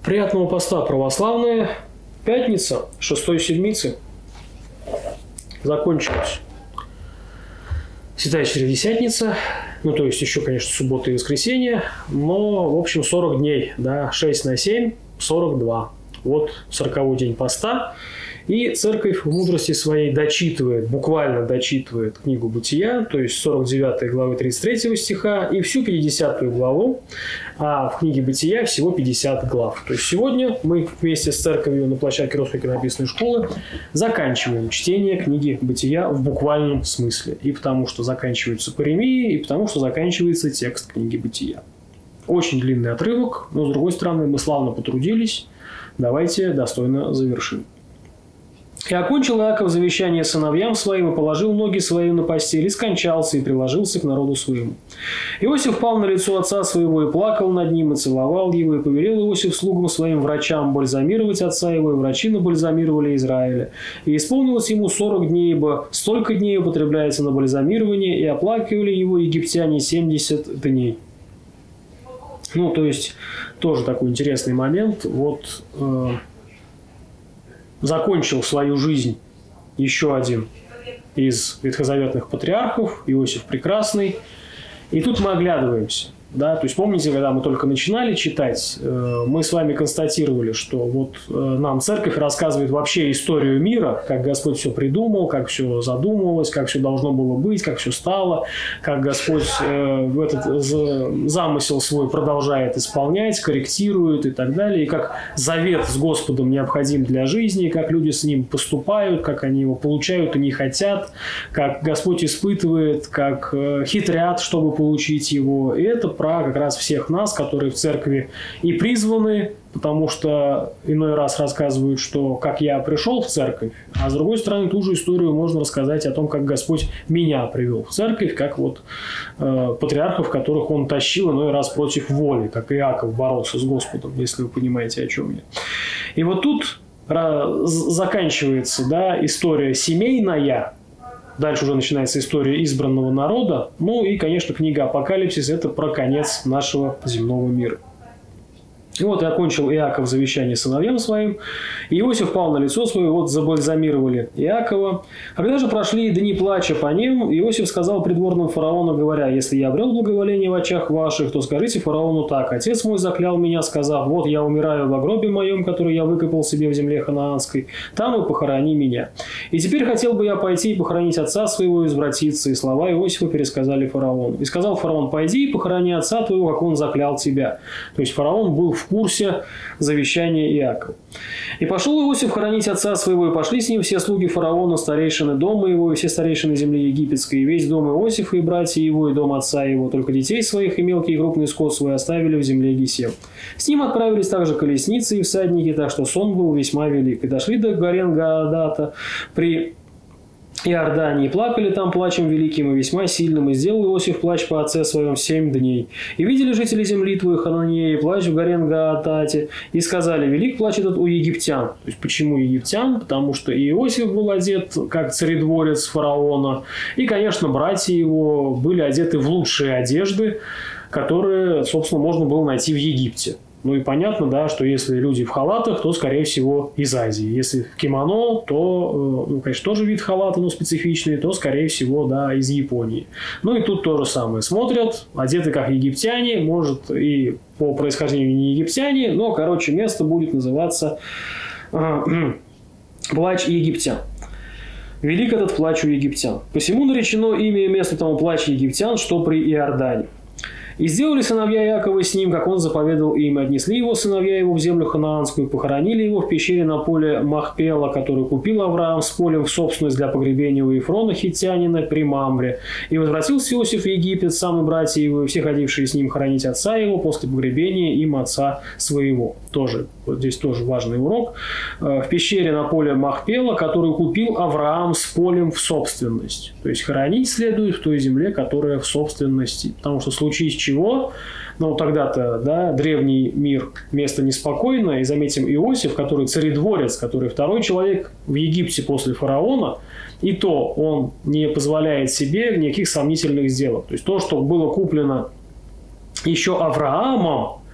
Приятного поста, православные. Пятница, 6-й седмицы. Закончилась Святая Четыредесятница. Ну, то есть, еще, конечно, суббота и воскресенье. Но, в общем, 40 дней. Да, 6 на 7, 42. Вот 40-й день поста. И церковь в мудрости своей дочитывает, буквально дочитывает книгу Бытия, то есть 49 главы 33 стиха и всю 50 главу, а в книге Бытия всего 50 глав. То есть сегодня мы вместе с церковью на площадке Русской иконописной школы заканчиваем чтение книги Бытия в буквальном смысле. И потому что заканчиваются паремии, и потому что заканчивается текст книги Бытия. Очень длинный отрывок, но с другой стороны мы славно потрудились. Давайте достойно завершим. «И окончил Иаков завещание сыновьям своим, и положил ноги свои на постель, и скончался, и приложился к народу своему. Иосиф пал на лицо отца своего, и плакал над ним, и целовал его, и повелел Иосиф слугам своим врачам бальзамировать отца его, и врачи набальзамировали Израиля. И исполнилось ему 40 дней, ибо столько дней употребляется на бальзамирование, и оплакивали его египтяне 70 дней». Ну, то есть, тоже такой интересный момент. Вот... закончил свою жизнь еще один из ветхозаветных патриархов, Иосиф Прекрасный. И тут мы оглядываемся. Да? То есть помните, когда мы только начинали читать, мы с вами констатировали, что вот нам церковь рассказывает вообще историю мира, как Господь все придумал, как все задумывалось, как все должно было быть, как все стало, как Господь этот замысел свой продолжает исполнять, корректирует и так далее, и как завет с Господом необходим для жизни, как люди с ним поступают, как они его получают и не хотят, как Господь испытывает, как хитрят, чтобы получить его. И это про как раз всех нас, которые в церкви и призваны, потому что иной раз рассказывают, что как я пришел в церковь, а с другой стороны ту же историю можно рассказать о том, как Господь меня привел в церковь, как вот патриархов, которых он тащил иной раз против воли, как Иаков боролся с Господом, если вы понимаете, о чем я. И вот тут заканчивается, да, история семейная. Дальше уже начинается история избранного народа. Ну и, конечно, книга «Апокалипсис» – это про конец нашего земного мира. И вот и окончил Иаков завещание сыновьям своим. И Иосиф пал на лицо свое, вот забальзамировали Иакова. Когда же прошли дни плача по ним, Иосиф сказал придворным фараону, говоря: «Если я обрел благоволение в очах ваших, то скажите фараону так: отец мой заклял меня, сказав: вот я умираю в гробе моем, который я выкопал себе в земле ханаанской, там и похорони меня. И теперь хотел бы я пойти и похоронить отца своего и извратиться». И слова Иосифа пересказали фараону. И сказал фараон: пойди и похорони отца твоего, как он заклял тебя. То есть фараон был в курсе завещания Иакова. «И пошел Иосиф хоронить отца своего, и пошли с ним все слуги фараона, старейшины дома его, и все старейшины земли египетской, и весь дом Иосифа, и братья его, и дом отца его, только детей своих и мелкий и крупный скот свой оставили в земле Гесем. С ним отправились также колесницы и всадники, так что сон был весьма велик. И дошли до Горен-Гаадата при Иордании, плакали там плачем великим и весьма сильным, и сделал Иосиф плач по отце своем 7 дней. И видели жители земли твоей Хананеи плач в Горен-Гаадате, и сказали: велик плач этот у египтян». То есть почему египтян? Потому что и Иосиф был одет как царедворец фараона, и, конечно, братья его были одеты в лучшие одежды, которые, собственно, можно было найти в Египте. Ну и понятно, да, что если люди в халатах, то, скорее всего, из Азии. Если в кимоно, то, ну, конечно, тоже вид халата, но специфичный, то, скорее всего, да, из Японии. Ну и тут то же самое. Смотрят, одеты как египтяне, может, и по происхождению не египтяне, но, короче, место будет называться «Плач египтян». «Велик этот плач у египтян. Посему наречено имя и место тому плач египтян, что при Иордане. И сделали сыновья Иакова с ним, как он заповедал им, и отнесли его сыновья его в землю ханаанскую, похоронили его в пещере на поле Махпела, который купил Авраам с полем в собственность для погребения у Ефрона хиттянина при Мамре. И возвратился Иосиф в Египет, сам и братья его, и все ходившие с ним хоронить отца его после погребения им отца своего». Тоже, вот здесь тоже важный урок. В пещере на поле Махпела, которую купил Авраам с полем в собственность. То есть хоронить следует в той земле, которая в собственности. Потому что случись чего, ну тогда-то, да, древний мир, место неспокойное. И заметим, Иосиф, который царедворец, который второй человек в Египте после фараона, и то он не позволяет себе никаких сомнительных сделок. То есть то, что было куплено еще Авраамом,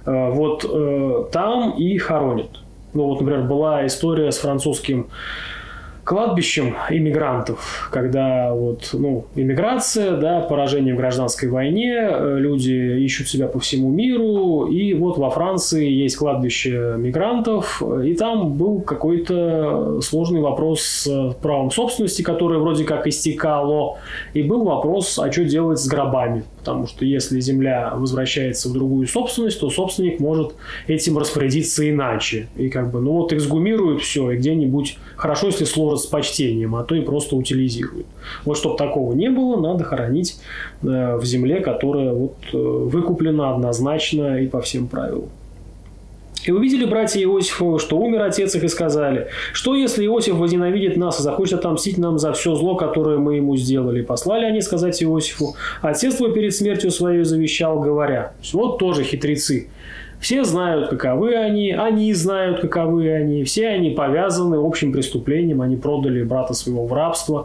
вот там и хоронят. Ну вот, например, была история с французским кладбищем иммигрантов, когда вот, ну, иммиграция, да, поражение в гражданской войне, люди ищут себя по всему миру, и вот во Франции есть кладбище мигрантов, и там был какой-то сложный вопрос с правом собственности, которое вроде как истекало, и был вопрос, а что делать с гробами, потому что если земля возвращается в другую собственность, то собственник может этим распорядиться иначе, и как бы, ну вот эксгумируют все, и где-нибудь, хорошо, если сложно с почтением, а то и просто утилизируют. Вот чтобы такого не было, надо хоронить в земле, которая вот выкуплена однозначно и по всем правилам. И увидели братья Иосифа, что умер отец их, и сказали: что если Иосиф возненавидит нас и захочет отомстить нам за все зло, которое мы ему сделали? Послали они сказать Иосифу: отец твой перед смертью своей завещал, говоря. Вот тоже хитрецы. Все знают, каковы они знают, каковы они, все они повязаны общим преступлением, они продали брата своего в рабство.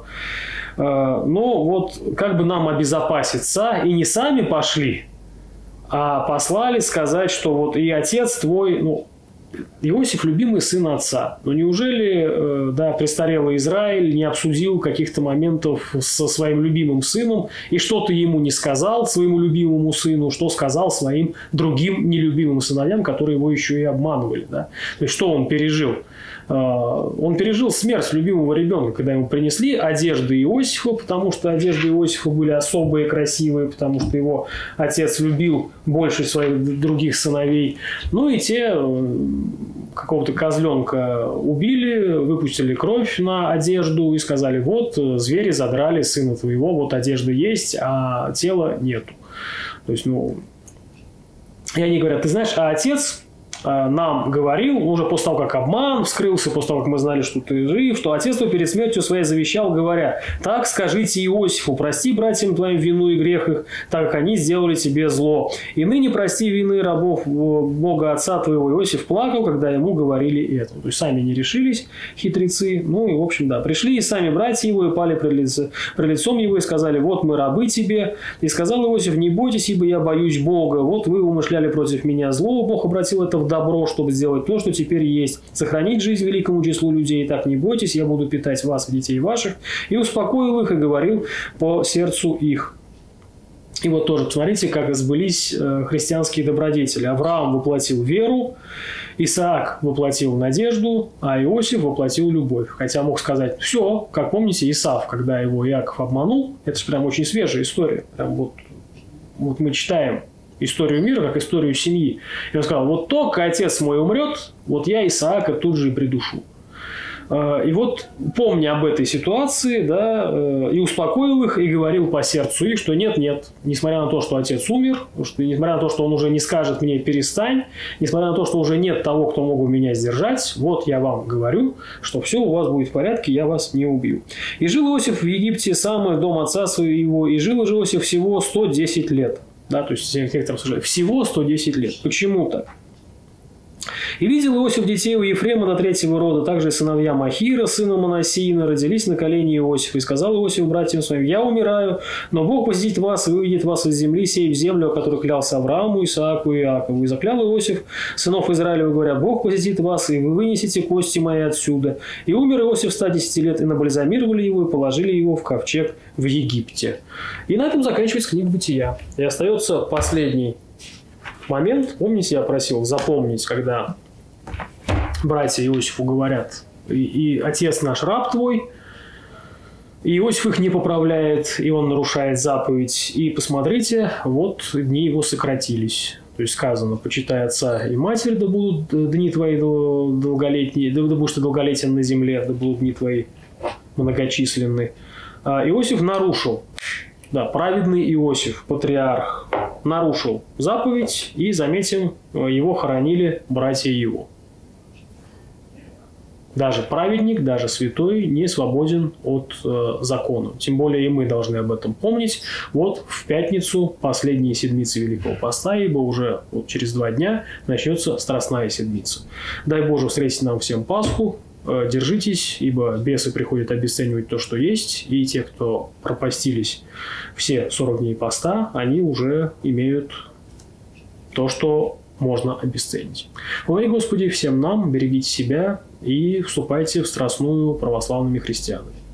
Но вот как бы нам обезопаситься, и не сами пошли, а послали сказать, что вот и отец твой, ну, Иосиф любимый сын отца. Но неужели, да, престарелый Израиль не обсудил каких-то моментов со своим любимым сыном и что-то ему не сказал своему любимому сыну, что сказал своим другим нелюбимым сыновьям, которые его еще и обманывали, да? То есть что он пережил? Он пережил смерть любимого ребенка, когда ему принесли одежды Иосифа, потому что одежды Иосифа были особые, красивые, потому что его отец любил больше своих других сыновей. Ну и те какого-то козленка убили, выпустили кровь на одежду и сказали: вот звери задрали сына твоего, вот одежда есть, а тела нету. То есть, ну, и они говорят: ты знаешь, а отец нам говорил, уже после того, как обман вскрылся, после того, как мы знали, что ты жив, что отец твой перед смертью своей завещал, говоря: так скажите Иосифу, прости братьям твоим вину и грех их, так как они сделали тебе зло. И ныне прости вины рабов Бога отца твоего. Иосиф плакал, когда ему говорили это. То есть сами не решились, хитрецы. Ну и, в общем, да, пришли и сами братья его, и пали пред лицом его, и сказали: вот мы рабы тебе. И сказал Иосиф: не бойтесь, ибо я боюсь Бога. Вот вы умышляли против меня зло, Бог обратил это в добро, чтобы сделать то, что теперь есть, сохранить жизнь великому числу людей. Так не бойтесь, я буду питать вас и детей ваших. И успокоил их и говорил по сердцу их. И вот тоже посмотрите, как сбылись христианские добродетели. Авраам воплотил веру, Исаак воплотил надежду, а Иосиф воплотил любовь. Хотя мог сказать все, как помните, Исав, когда его Иаков обманул, это же прям очень свежая история. Прям вот мы читаем историю мира, как историю семьи. И он сказал: вот только отец мой умрет, вот я Исаака тут же и придушу. И вот, помня об этой ситуации, да, и успокоил их, и говорил по сердцу их, что нет, несмотря на то, что отец умер, что, несмотря на то, что он уже не скажет мне перестань, несмотря на то, что уже нет того, кто мог бы меня сдержать, вот я вам говорю, что все у вас будет в порядке, я вас не убью. И жил Иосиф в Египте, сам дом отца своего, и жил Иосиф всего 110 лет. Да, то есть всего 110 лет. Почему так? И видел Иосиф детей у Ефрема до третьего рода, также и сыновья Махира, сына Манассиина, родились на колене Иосифа. И сказал Иосиф братьям своим: я умираю, но Бог посетит вас и выведет вас из земли, сей в землю, о которой клялся Аврааму, Исааку и Иакову. И заклял Иосиф сынов Израилева, говоря: Бог посетит вас, и вы вынесете кости мои отсюда. И умер Иосиф 110 лет, и набальзамировали его, и положили его в ковчег в Египте. И на этом заканчивается книга Бытия. И остается последний момент. Помните, я просил запомнить, когда братья Иосифу говорят: и отец наш раб твой, и Иосиф их не поправляет, и он нарушает заповедь. И посмотрите, вот дни его сократились. То есть сказано: почитай отца и матерь, да будут дни твои долголетние, да будешь ты долголетен на земле, да будут дни твои многочисленны. Иосиф нарушил, да, праведный Иосиф, патриарх, нарушил заповедь, и, заметим, его хоронили братья его. Даже праведник, даже святой не свободен от закона. Тем более и мы должны об этом помнить. Вот в пятницу, последние седмицы Великого Поста, ибо уже вот через 2 дня начнется Страстная Седмица. Дай Боже встретить нам всем Пасху. Держитесь, ибо бесы приходят обесценивать то, что есть, и те, кто пропастились все 40 дней поста, они уже имеют то, что можно обесценить. Помоги, Господи, всем нам, берегите себя и вступайте в страстную православными христианами.